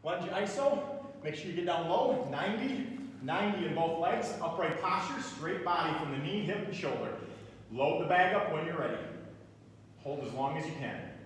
Lunge iso. Make sure you get down low. 90, 90 in both legs. Upright posture, straight body from the knee, hip, and shoulder. Load the bag up when you're ready. Hold as long as you can.